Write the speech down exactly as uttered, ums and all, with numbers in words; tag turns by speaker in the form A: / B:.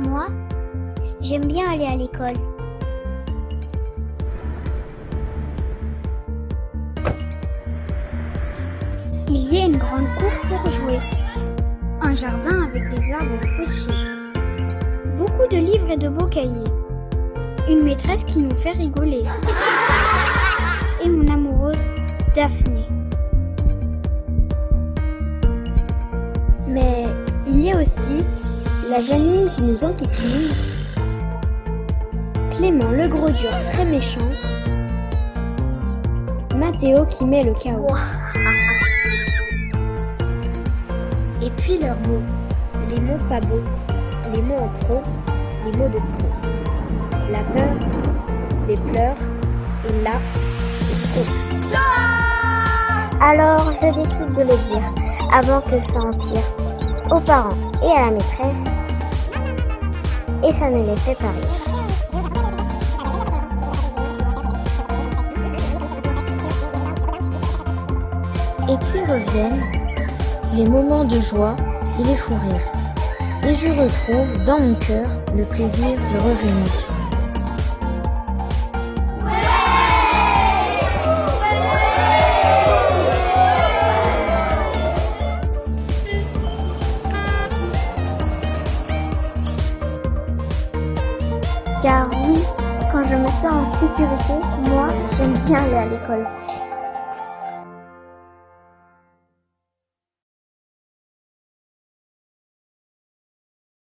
A: Moi, j'aime bien aller à l'école. Il y a une grande cour pour jouer, un jardin avec des arbres fruitiers, beaucoup de livres et de beaux cahiers, une maîtresse qui nous fait rigoler, et mon amoureuse, Daphné.
B: Mais il y a aussi la Janine qui nous enquiquine, Clément le gros dur très méchant, Mathéo qui met le chaos. Et puis leurs mots, les mots pas beaux, les mots en trop, les mots de trop. La peur, des pleurs, et là, c'est trop.
A: Alors je décide de le dire, avant que ça empire, aux parents et à la maîtresse, et ça ne les fait pas rire.
B: Et puis reviennent les moments de joie et les fous rires. Et je retrouve dans mon cœur le plaisir de revenir.
A: Car oui, quand je me sens en sécurité, moi, j'aime bien aller à l'école.